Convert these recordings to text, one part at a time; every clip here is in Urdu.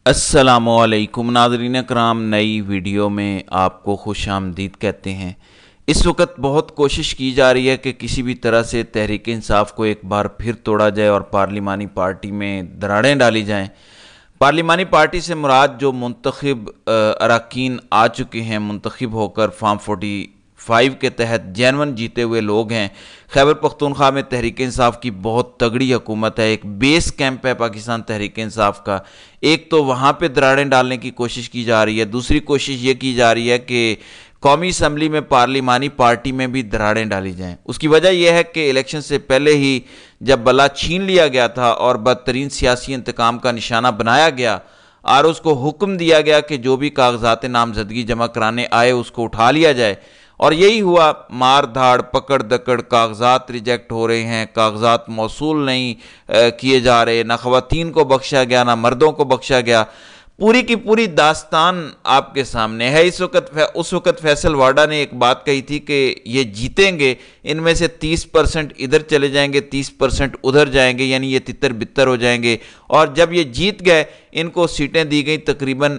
السلام علیکم ناظرین کرام، نئی ویڈیو میں آپ کو خوش آمدید کہتے ہیں۔ اس وقت بہت کوشش کی جا رہی ہے کہ کسی بھی طرح سے تحریک انصاف کو ایک بار پھر توڑا جائے اور پارلیمانی پارٹی میں دراڑیں ڈالی جائیں۔ پارلیمانی پارٹی سے مراد جو منتخب اراکین آ چکے ہیں، منتخب ہو کر فارم 45 کے تحت جینون جیتے ہوئے لوگ ہیں۔ خیبر پختونخوا میں تحریک انصاف کی بہت تگڑی حکومت ہے، ایک بیس کیمپ ہے پاکستان تحریک انصاف کا۔ ایک تو وہاں پہ دراڑیں ڈالنے کی کوشش کی جا رہی ہے، دوسری کوشش یہ کی جا رہی ہے کہ قومی اسمبلی میں پارلیمانی پارٹی میں بھی دراڑیں ڈالی جائیں۔ اس کی وجہ یہ ہے کہ الیکشن سے پہلے ہی جب بلا چھین لیا گیا تھا اور بدترین سیاسی انتقام کا نشانہ بنایا گیا اور اس کو حکم دیا گیا کہ جو بھی کاغذات نامزدگی جمع کرانے آئے اس کو اٹھا لیا جائے، اور یہی ہوا۔ مار دھاڑ پکڑ دکڑ، کاغذات ریجیکٹ ہو رہے ہیں، کاغذات موصول نہیں کیے جا رہے، نہ خواتین کو بخشا گیا نہ مردوں کو بخشا گیا۔ پوری کی پوری داستان آپ کے سامنے ہے۔ اس وقت فیصل واڈا نے ایک بات کہی تھی کہ یہ جیتیں گے، ان میں سے 30% ادھر چلے جائیں گے، 30% ادھر جائیں گے، یعنی یہ تتر بتر ہو جائیں گے۔ اور جب یہ جیت گئے، ان کو سیٹیں دی گئیں تقریباً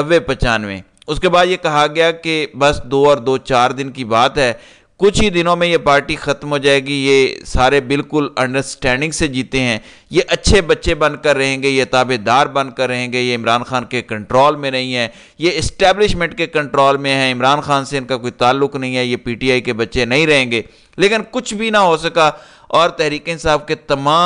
90-95۔ اس کے بعد یہ کہا گیا کہ بس 2 دن کی بات ہے، کچھ ہی دنوں میں یہ پارٹی ختم ہو جائے گی، یہ سارے بالکل انڈرسٹینڈنگ سے جیتے ہیں، یہ اچھے بچے بن کر رہیں گے، یہ تابع دار بن کر رہیں گے، یہ عمران خان کے کنٹرول میں نہیں ہے، یہ اسٹیبلشمنٹ کے کنٹرول میں ہیں، عمران خان سے ان کا کوئی تعلق نہیں ہے، یہ پی ٹی آئی کے بچے نہیں رہیں گے۔ لیکن کچھ بھی نہ ہو سکا اور تحریک انصاف کے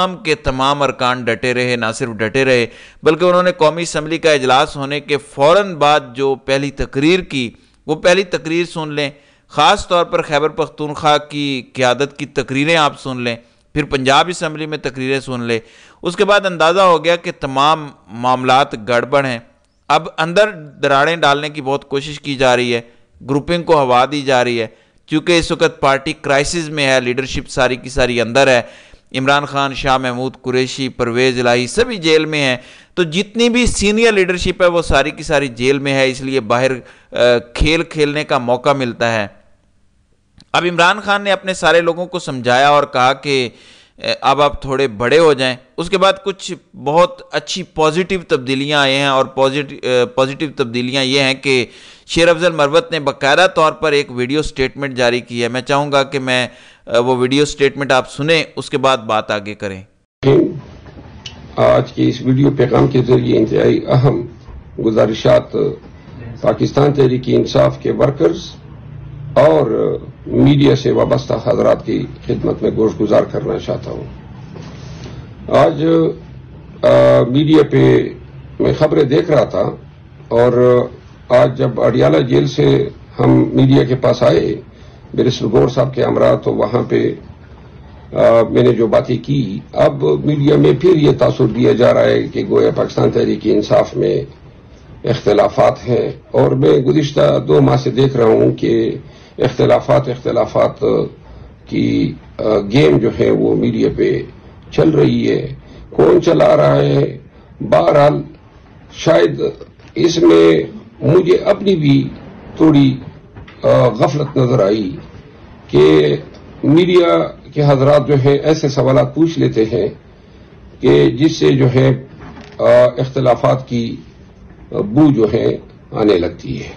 تمام ارکان ڈٹے رہے، نہ صرف ڈٹے رہے بلکہ انہوں نے قومی اسمبلی کا اجلاس ہونے کے فوراً بعد جو پہلی تقریر کی، وہ پہلی تقریر سن لیں۔ خاص طور پر خیبر پختونخوا کی قیادت کی تقریریں آپ سن لیں، پھر پنجاب اسمبلی میں تقریریں سن لیں، اس کے بعد اندازہ ہو گیا کہ تمام معاملات گڑبڑ ہیں۔ اب اندر دراڑیں ڈالنے کی بہت کوشش کی جا رہی ہے، گروپنگ کو ہوا دی جا رہی ہے، چونکہ اس وقت پارٹی کرائسس میں ہے، لیڈرشپ ساری کی ساری اندر ہے۔ عمران خان، شاہ محمود قریشی، پرویز الہی سبھی جیل میں ہیں، تو جتنی بھی سینئر لیڈرشپ ہے وہ ساری کی ساری جیل میں ہے، اس لیے باہر کھیل کھیلنے کا موقع ملتا ہے۔ اب عمران خان نے اپنے سارے لوگوں کو سمجھایا اور کہا کہ اب آپ تھوڑے بڑے ہو جائیں۔ اس کے بعد کچھ بہت اچھی پازیٹیو تبدیلیاں آئے ہیں، اور پازیٹیو تبدیلیاں یہ ہیں کہ شیر افضل مروت نے باقاعدہ طور پر ایک ویڈیو سٹیٹمنٹ جاری کی ہے۔ میں چاہوں گا کہ وہ ویڈیو سٹیٹمنٹ آپ سنیں، اس کے بعد بات آگے کریں۔ آج کے اس ویڈیو پیغام کے ذریعے انتہائی اہم گزارشات پاکستان تحریک انصاف کے ورکرز اور میڈیا سے وابستہ حضرات کی خدمت میں گوش گزار کرنا چاہتا ہوں۔ آج میڈیا پہ میں خبریں دیکھ رہا تھا، اور آج جب اڈیالہ جیل سے ہم میڈیا کے پاس آئے، بیرسٹر گور صاحب کے ہمراہ، تو وہاں پہ میں نے جو باتیں کی، اب میڈیا میں پھر یہ تاثر دیا جا رہا ہے کہ گویا پاکستان تحریک انصاف میں اختلافات ہیں، اور میں گزشتہ 2 ماہ سے دیکھ رہا ہوں کہ اختلافات کی گیم جو ہے وہ میڈیا پہ چل رہی ہے۔ کون چلا رہا ہے؟ بہرحال شاید اس میں مجھے اپنی بھی تھوڑی غفلت نظر آئی کہ میڈیا کے حضرات جو ہے ایسے سوالات پوچھ لیتے ہیں کہ جس سے جو ہے اختلافات کی بو جو ہے آنے لگتی ہے۔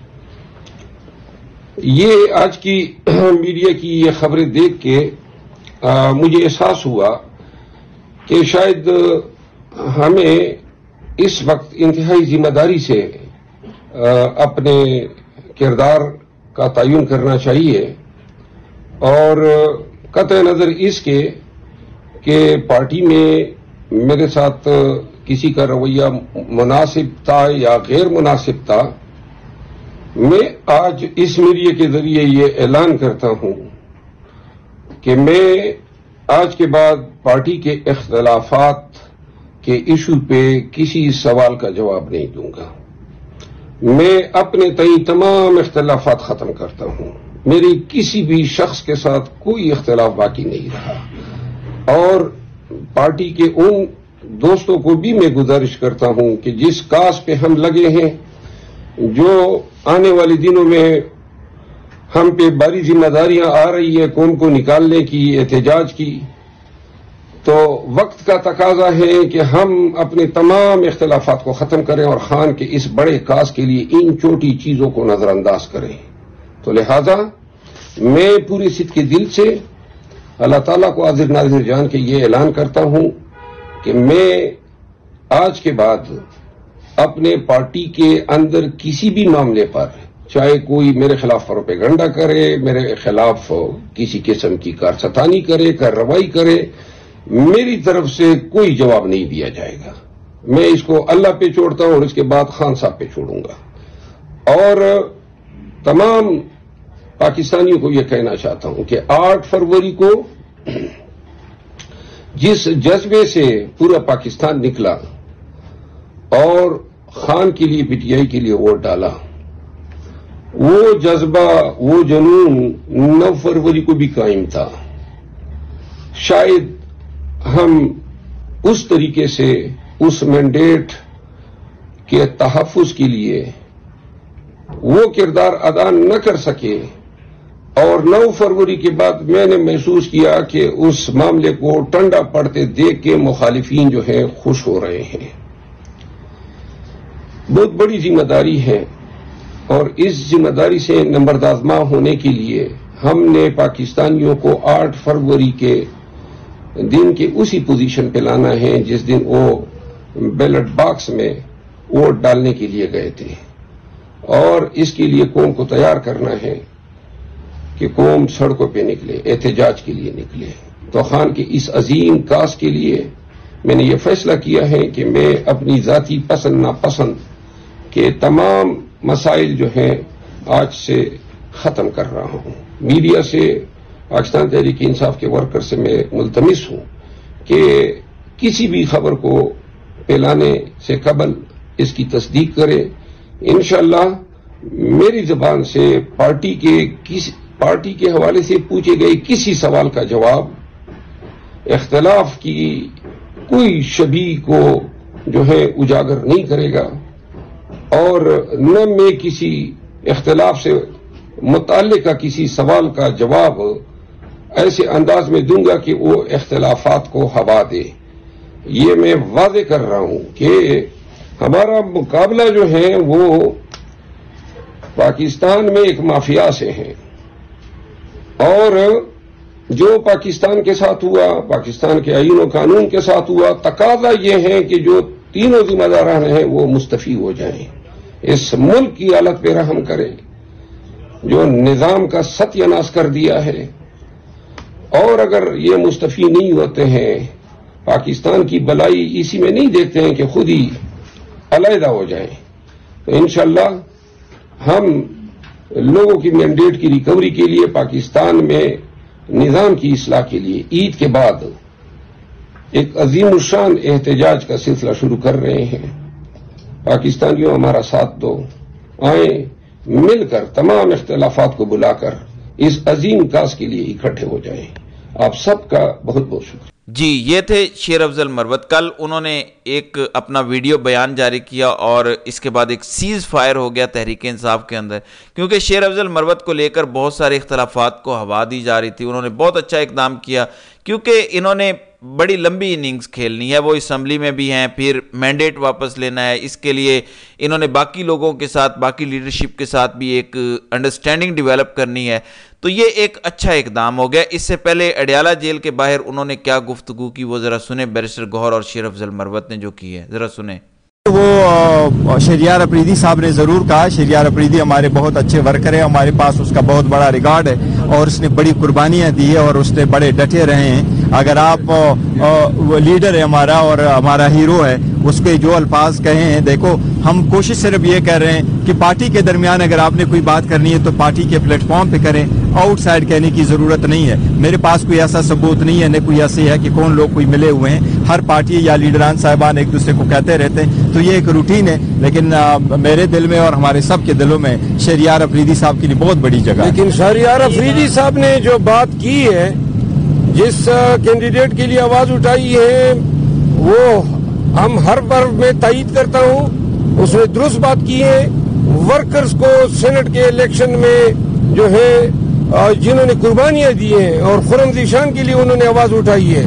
یہ آج کی میڈیا کی یہ خبریں دیکھ کے مجھے احساس ہوا کہ شاید ہمیں اس وقت انتہائی ذمہ داری سے اپنے کردار کا تعین کرنا چاہیے، اور قطع نظر اس کے کہ پارٹی میں میرے ساتھ کسی کا رویہ مناسب تھا یا غیر مناسب تھا، میں آج اس میڈیا کے ذریعے یہ اعلان کرتا ہوں کہ میں آج کے بعد پارٹی کے اختلافات کے ایشو پہ کسی سوال کا جواب نہیں دوں گا۔ میں اپنے تئیں تمام اختلافات ختم کرتا ہوں، میری کسی بھی شخص کے ساتھ کوئی اختلاف باقی نہیں رہا، اور پارٹی کے ان دوستوں کو بھی میں گزارش کرتا ہوں کہ جس کاز پہ ہم لگے ہیں، جو آنے والے دنوں میں ہم پہ بڑی ذمہ داریاں آ رہی ہے قوم کو نکالنے کی، احتجاج کی، تو وقت کا تقاضا ہے کہ ہم اپنے تمام اختلافات کو ختم کریں اور خان کے اس بڑے کاز کے لیے ان چھوٹی چیزوں کو نظر انداز کریں. تو لہذا میں پورے صدقے دل سے اللہ تعالیٰ کو حاضر ناظر جان کے یہ اعلان کرتا ہوں کہ میں آج کے بعد اپنے پارٹی کے اندر کسی بھی معاملے پر، چاہے کوئی میرے خلاف پروپیگنڈا کرے، میرے خلاف کسی قسم کی کارستانی کرے، کارروائی کرے، میری طرف سے کوئی جواب نہیں دیا جائے گا. میں اس کو اللہ پہ چھوڑتا ہوں اور اس کے بعد خان صاحب پہ چھوڑوں گا. اور تمام پاکستانیوں کو یہ کہنا چاہتا ہوں کہ 8 فروری کو جس جذبے سے پورا پاکستان نکلا اور خان کے لیے، پی ٹی آئی کے لیے ووٹ ڈالا، وہ جذبہ، وہ جنون 9 فروری کو بھی قائم تھا. شاید ہم اس طریقے سے اس مینڈیٹ کے تحفظ کے لیے وہ کردار ادا نہ کر سکے، اور 9 فروری کے بعد میں نے محسوس کیا کہ اس معاملے کو ٹھنڈا پڑتے دیکھ کے مخالفین جو ہیں خوش ہو رہے ہیں. بہت بڑی ذمہ داری ہے، اور اس ذمہ داری سے نمبردازمہ ہونے کے لیے ہم نے پاکستانیوں کو 8 فروری کے دن کے اسی پوزیشن پہ لانا ہے جس دن وہ بیلٹ باکس میں ووٹ ڈالنے کے لیے گئے تھے. اور اس کے لیے قوم کو تیار کرنا ہے کہ قوم سڑکوں پہ نکلے، احتجاج کے لیے نکلے. تو خان کے اس عظیم کاز کے لیے میں نے یہ فیصلہ کیا ہے کہ میں اپنی ذاتی پسند ناپسند کے تمام مسائل جو ہیں آج سے ختم کر رہا ہوں. میڈیا سے، پاکستان تحریک انصاف کے ورکر سے میں ملتمس ہوں کہ کسی بھی خبر کو پھیلانے سے قبل اس کی تصدیق کرے. انشاءاللہ میری زبان سے پارٹی کے حوالے سے پوچھے گئے کسی سوال کا جواب اختلاف کی کوئی شبیہ کو جو ہے اجاگر نہیں کرے گا، اور نہ میں کسی اختلاف سے متعلقہ کسی سوال کا جواب ایسے انداز میں دوں گا کہ وہ اختلافات کو ہوا دے. یہ میں واضح کر رہا ہوں کہ ہمارا مقابلہ جو ہے وہ پاکستان میں ایک مافیا سے ہے، اور جو پاکستان کے ساتھ ہوا، پاکستان کے آئین و قانون کے ساتھ ہوا، تقاضا یہ ہے کہ جو تینوں ذمہ داران ہیں وہ مستعفی ہو جائیں، اس ملک کی حالت پہ رحم کریں جو نظام کا ستیہ ناش کر دیا ہے. اور اگر یہ مستعفی نہیں ہوتے ہیں، پاکستان کی بلائی اسی میں نہیں دیکھتے ہیں کہ خود ہی علیحدہ ہو جائیں، تو انشاءاللہ ہم لوگوں کی مینڈیٹ کی ریکوری کے لیے، پاکستان میں نظام کی اصلاح کے لیے عید کے بعد ایک عظیم الشان احتجاج کا سلسلہ شروع کر رہے ہیں. پاکستانیوں ہمارا ساتھ دو، آئیں مل کر تمام اختلافات کو بلا کر اس عظیم کاز کے لیے اکٹھے ہو جائیں. آپ سب کا بہت بہت شکریہ. جی، یہ تھے شیر افضل مروت. کل انہوں نے ایک اپنا ویڈیو بیان جاری کیا اور اس کے بعد ایک سیز فائر ہو گیا تحریک انصاف کے اندر، کیونکہ شیر افضل مروت کو لے کر بہت سارے اختلافات کو ہوا دی جا رہی تھی. انہوں نے بہت اچھا اقدام کیا کیونکہ انہوں نے بڑی لمبی اننگز کھیلنی ہے. وہ اسمبلی میں بھی ہیں، پھر مینڈیٹ واپس لینا ہے. اس کے لیے انہوں نے باقی لوگوں کے ساتھ، باقی لیڈرشپ کے ساتھ بھی ایک انڈرسٹینڈنگ ڈیولپ کرنی ہے. تو یہ ایک اچھا اقدام ہو گیا. اس سے پہلے اڈیالہ جیل کے باہر انہوں نے کیا گفتگو کی وہ ذرا سنیں. بیرسٹر گوہر اور شیر افضل مروت نے جو کی ہے ذرا سنیں. وہ شہریار اپریدی صاحب نے ضرور کہا. شہریار اپریدی ہمارے بہت اچھے ورکر ہیں، ہمارے پاس اس کا بہت بڑا ریکارڈ ہے اور اس نے بڑی قربانیاں دی ہے اور اس نے بڑے ڈٹے رہے ہیں. اگر آپ وہ لیڈر ہے ہمارا اور ہمارا ہیرو ہے، اس کے جو الفاظ کہے ہیں، دیکھو ہم کوشش صرف یہ کر رہے ہیں کہ پارٹی کے درمیان اگر آپ نے کوئی بات کرنی ہے تو پارٹی کے پلیٹ فارم پہ کریں، آؤٹ سائڈ کہنے کی ضرورت نہیں ہے. میرے پاس کوئی ایسا ثبوت نہیں ہے، نہ کوئی ایسے ہے کہ کون لوگ کوئی ملے ہوئے ہیں. ہر پارٹی یا لیڈران صاحبان ایک دوسرے کو کہتے رہتے ہیں، تو یہ ایک روٹین ہے. لیکن میرے دل میں اور ہمارے سب کے دلوں میں شہریار اپریدی صاحب کے لیے بہت بڑی جگہ ہے. لیکن شہریار اپریدی صاحب نے جو بات کی ہے، جس کینڈیڈیٹ کے لیے آواز اٹھائی ہے، وہ ہم ہر بار میں تائید کرتا ہوں. اس نے درست بات کی ہے. ورکرز کو سینٹ کے الیکشن میں جو ہے جنہوں نے قربانیاں دی ہیں اور خرم ذیشان کے لیے انہوں نے آواز اٹھائی ہے.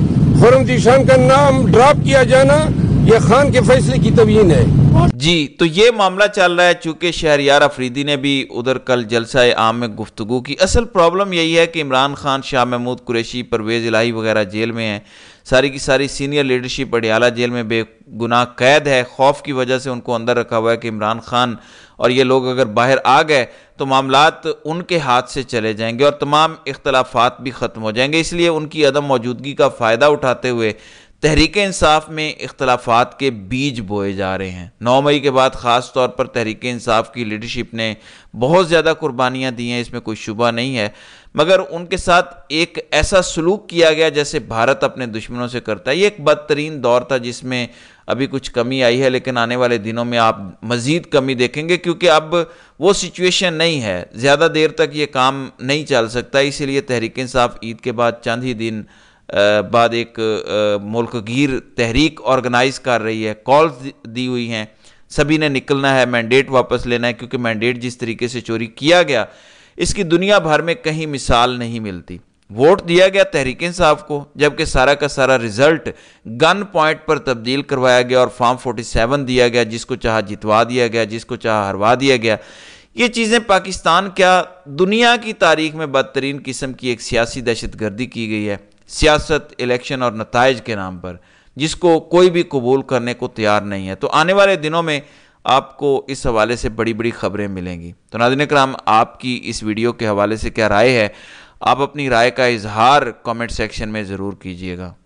खुर्रम जीशान का नाम ड्रॉप किया जाना यह खान के फैसले की तवीन है। जी, तो ये मामला चल रहा है। चूंकि शहरियार अफरीदी ने भी उधर कल जलसा आम में गुफ्तगू की। असल प्रॉब्लम यही है कि इमरान खान, शाह महमूद कुरैशी, परवेज़ इलाही वगैरह जेल में हैं। सारी की सारी सीनियर लीडरशिप अडियाला जेल में बेगुनाह कैद है। खौफ की वजह से उनको अंदर रखा हुआ है कि इमरान खान और ये लोग अगर बाहर आ गए तो मामलात उनके हाथ से चले जाएंगे और तमाम इख्तलाफात भी ख़त्म हो जाएंगे। इसलिए उनकी अदम मौजूदगी का फ़ायदा उठाते हुए तहरीक इंसाफ में इख्तलाफात के बीज बोए जा रहे हैं। 9 मई के बाद ख़ास तौर पर तहरीक इंसाफ की लीडरशिप ने बहुत ज़्यादा कुर्बानियाँ दी हैं, इसमें कोई शुबा नहीं है, मगर उनके साथ एक ऐसा सलूक किया गया जैसे भारत अपने दुश्मनों से करता है। ये एक बदतरीन दौर था जिसमें अभी कुछ कमी आई है, लेकिन आने वाले दिनों में आप मज़ीद कमी देखेंगे, क्योंकि अब वो सिचुएशन नहीं है, ज़्यादा देर तक ये काम नहीं चल सकता। इसीलिए तहरीक इंसाफ ईद के बाद चंद ही दिन बाद एक मुल्कगीर तहरीक ऑर्गेनाइज कर रही है। कॉल्स दी हुई हैं, सभी ने निकलना है, मैंडेट वापस लेना है, क्योंकि मैंडेट जिस तरीके से चोरी किया गया इसकी दुनिया भर में कहीं मिसाल नहीं मिलती। वोट दिया गया तहरीक इंसाफ को, जबकि सारा का सारा रिजल्ट गन पॉइंट पर तब्दील करवाया गया और फॉर्म 47 दिया गया, जिसको चाहा जितवा दिया गया, जिसको चाहा हरवा दिया गया। ये चीज़ें पाकिस्तान क्या दुनिया की तारीख में बदतरीन किस्म की एक सियासी दहशतगर्दी की गई है, सियासत, इलेक्शन और नताइज के नाम पर, जिसको कोई भी कबूल करने को तैयार नहीं है। तो आने वाले दिनों में आपको इस हवाले से बड़ी बड़ी खबरें मिलेंगी। तो नाज़रीन किराम, आपकी इस वीडियो के हवाले से क्या राय है? आप अपनी राय का इजहार कमेंट सेक्शन में ज़रूर कीजिएगा।